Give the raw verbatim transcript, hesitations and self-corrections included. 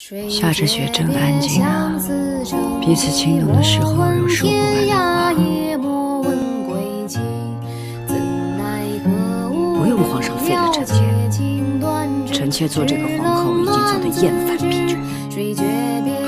下着雪真安静啊，彼此轻懂的时候有说不完的话。 不用皇上废了臣妾，臣妾做这个皇后已经做得厌烦疲倦。